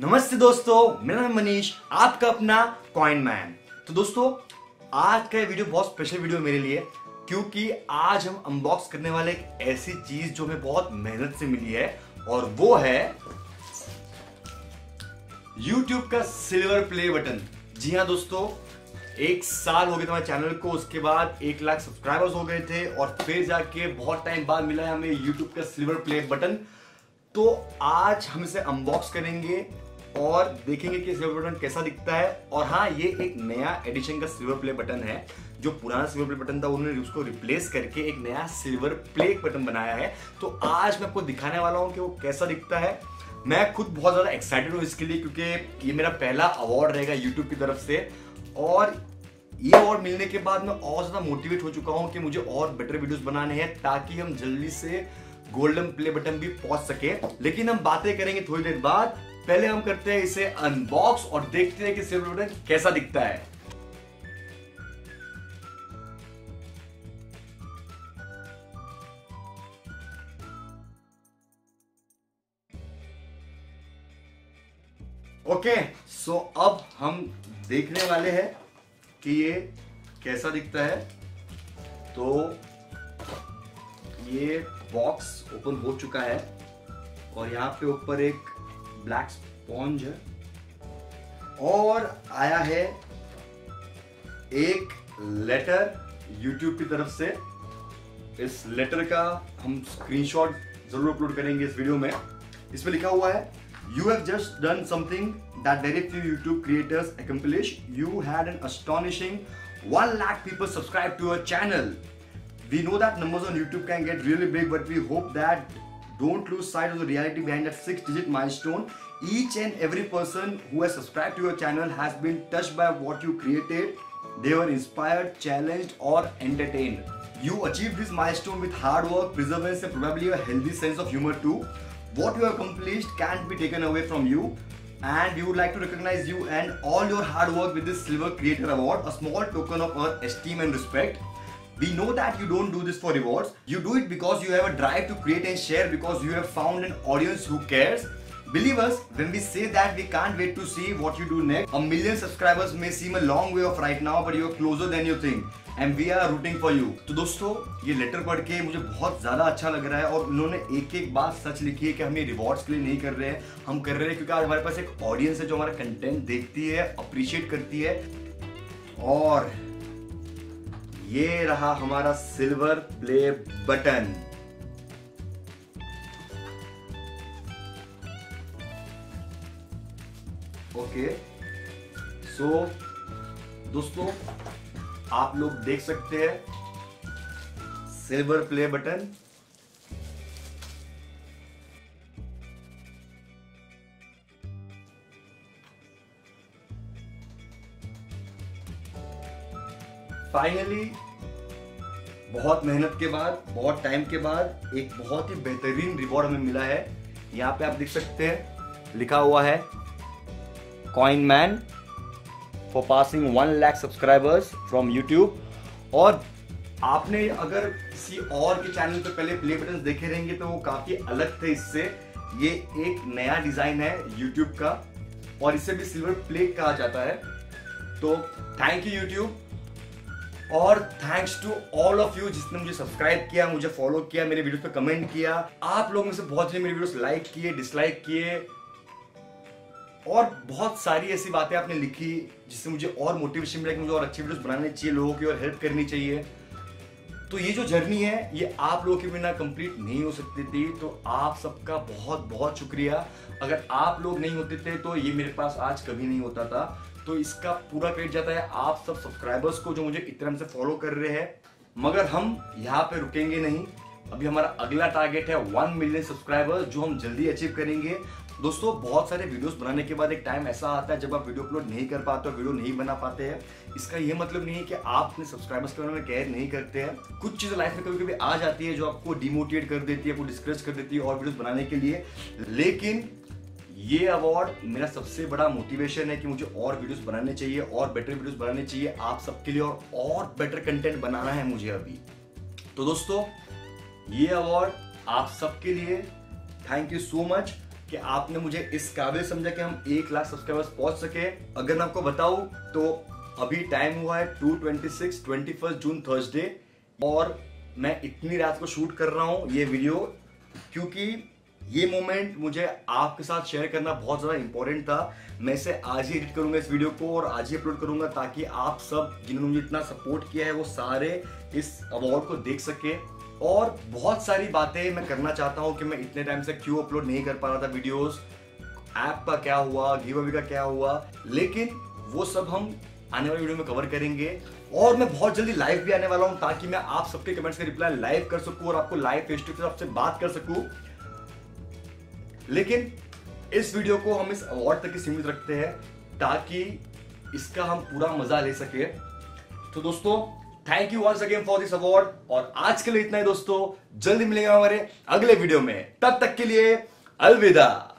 नमस्ते दोस्तों, मेरा नाम मनीष, आपका अपना कॉइन मैन। तो दोस्तों, आज का ये वीडियो बहुत स्पेशल वीडियो मेरे लिए, क्योंकि आज हम अनबॉक्स करने वाले एक ऐसी चीज जो हमें बहुत मेहनत से मिली है, और वो है YouTube का सिल्वर प्ले बटन। जी हाँ दोस्तों, 1 साल हो गया था हमारे चैनल को, उसके बाद 1 लाख सब्सक्राइबर्स हो गए थे, और फिर जाके बहुत टाइम बाद मिला है हमें YouTube का सिल्वर प्ले बटन। तो आज हम इसे अनबॉक्स करेंगे और देखेंगे कि सिल्वर बटन कैसा दिखता है। और हाँ, ये एक नया एडिशन का सिल्वर प्ले बटन है। जो पुराना सिल्वर प्ले बटन था उन्होंने उसको रिप्लेस करके एक नया सिल्वर प्ले बटन बनाया है। तो आज मैं आपको दिखाने वाला हूँ कि वो कैसा दिखता है। मैं खुद बहुत ज्यादा एक्साइटेड हूँ इसके लिए, क्योंकि ये मेरा पहला अवार्ड रहेगा यूट्यूब की तरफ से, और ये अवार्ड मिलने के बाद मैं और ज्यादा मोटिवेट हो चुका हूँ कि मुझे और बेटर वीडियोस बनाने हैं, ताकि हम जल्दी से गोल्डन प्ले बटन भी पहुंच सके। लेकिन हम बातें करेंगे थोड़ी देर बाद। पहले हम करते हैं इसे अनबॉक्स और देखते हैं कि सिल्वर बटन कैसा दिखता है। ओके, सो अब हम देखने वाले हैं कि ये कैसा दिखता है। तो ये बॉक्स ओपन हो चुका है और यहाँ पे ऊपर एक ब्लैक स्पॉन्ज है, और आया है एक लेटर YouTube की तरफ से। इस लेटर का हम स्क्रीनशॉट जरूर अपलोड करेंगे इस वीडियो में। इसमें लिखा हुआ है, You have just done something that very few YouTube creators accomplish. You had an astonishing 1 lakh people subscribe to your channel. We know that numbers on YouTube can get really big, but we hope that don't lose sight of the reality behind that 6-digit milestone. Each and every person who has subscribed to your channel has been touched by what you created. They were inspired, challenged, or entertained. You achieved this milestone with hard work, perseverance, and probably a healthy sense of humor too. What you have accomplished can't be taken away from you, and we would like to recognize you and all your hard work with this Silver Creator Award, a small token of our esteem and respect. We know that you don't do this for rewards. You do it because you have a drive to create and share, because you have found an audience who cares. Believe us when we say that we can't wait to see what you do next. 1 million subscribers may seem a long way off right now, but you are closer than you think. And we are rooting for you. तो दोस्तों, ये letter पढ़ के मुझे बहुत ज़्यादा अच्छा लग रहा है, और उन्होंने एक एक बात सच लिखी है कि हम ये रिवॉर्ड्स के लिए नहीं कर रहे हैं, हम कर रहे हैं क्योंकि आज हमारे पास एक ऑडियंस है जो हमारा कंटेंट देखती है, अप्रिशिएट करती है। और ये रहा हमारा silver play button. Okay, so दोस्तों, आप लोग देख सकते हैं सिल्वर प्ले बटन। फाइनली बहुत मेहनत के बाद, बहुत टाइम के बाद एक बहुत ही बेहतरीन रिवॉर्ड हमें मिला है। यहां पे आप देख सकते हैं लिखा हुआ है, coin man for passing 1 lakh subscribers from YouTube. और आपने अगर किसी और के चैनल पे पहले प्ले बटन देखे रहेंगे तो वो काफी अलग थे इससे। ये एक नया डिजाइन है यूट्यूब का, और इसे भी सिल्वर प्ले कहा जाता है। तो थैंक यू यूट्यूब, और thanks to all of you जिसने मुझे सब्सक्राइब किया, मुझे फॉलो किया, मेरे वीडियोस पे कमेंट किया। आप लोगों में से बहुत से मेरे वीडियोस लाइक किए, डिसलाइक किए, और बहुत सारी ऐसी बातें आपने लिखी जिससे मुझे और मोटिवेशन मिला कि मुझे और अच्छी वीडियोस बनाने चाहिए, लोगों की और हेल्प करनी चाहिए। तो ये जो जर्नी है, ये आप लोगों के बिना कंप्लीट नहीं हो सकती थी। तो आप सबका बहुत बहुत शुक्रिया। अगर आप लोग नहीं होते थे तो ये मेरे पास आज कभी नहीं होता था। तो इसका पूरा क्रेडिट जाता है आप सब सब्सक्राइबर्स को जो मुझे इतना से फॉलो कर रहे हैं। मगर हम यहाँ पे रुकेंगे नहीं। अभी हमारा अगला टारगेट है 1 मिलियन सब्सक्राइबर्स, जो हम जल्दी अचीव करेंगे। दोस्तों, बहुत सारे वीडियोस बनाने के बाद एक टाइम ऐसा आता है जब आप वीडियो अपलोड नहीं कर पाते हो, वीडियो नहीं बना पाते हैं। इसका ये मतलब नहीं है कि आप अपने सब्सक्राइबर्स के बारे में केयर नहीं करते हैं। कुछ चीजें लाइफ में कभी कभी आ जाती है जो आपको डिमोटिवेट कर देती है, आपको डिस्करेज कर देती है और वीडियोस बनाने के लिए। लेकिन ये अवार्ड मेरा सबसे बड़ा मोटिवेशन है कि मुझे और वीडियोस बनाने चाहिए, और बेटर वीडियोस बनाने चाहिए आप सबके लिए, और बेटर कंटेंट बनाना है मुझे अभी। तो दोस्तों, ये अवार्ड आप सबके लिए, थैंक यू सो मच कि कि आपने मुझे इस काबिल समझा कि हम 1 लाख सब्सक्राइबर्स पहुंच सके। अगर मैं आपको बताऊं तो अभी टाइम हुआ है 2:26 21 जून थर्सडे, और मैं इतनी रात को शूट कर रहा हूं ये वीडियो क्योंकि ये मोमेंट मुझे आपके साथ शेयर करना बहुत ज्यादा इंपॉर्टेंट था। मैं इसे आज ही एडिट करूंगा इस वीडियो को और आज ही अपलोड करूंगा ताकि आप सब जिन्होंने मुझे इतना सपोर्ट किया है वो सारे इस अवार्ड को देख सके। और बहुत सारी बातें मैं करना चाहता हूं कि मैं इतने टाइम से क्यों अपलोड नहीं कर पा रहा था वीडियोस, ऐप का क्या हुआ, गिव अवे का क्या हुआ, लेकिन वो सब हम आने वाली वीडियो में कवर करेंगे। और मैं बहुत जल्दी लाइव भी आने वाला हूं ताकि मैं आप सबके कमेंट्स के रिप्लाई लाइव कर सकूं और आपको लाइव फेस टू फेस आपसे बात कर सकूं। लेकिन इस वीडियो को हम इस अवार्ड तक ही सीमित रखते हैं ताकि इसका हम पूरा मजा ले सके। तो दोस्तों thank you once again for this award, और आज के लिए इतना ही दोस्तों। जल्दी मिलेंगे हमारे अगले वीडियो में, तब तक के लिए अलविदा।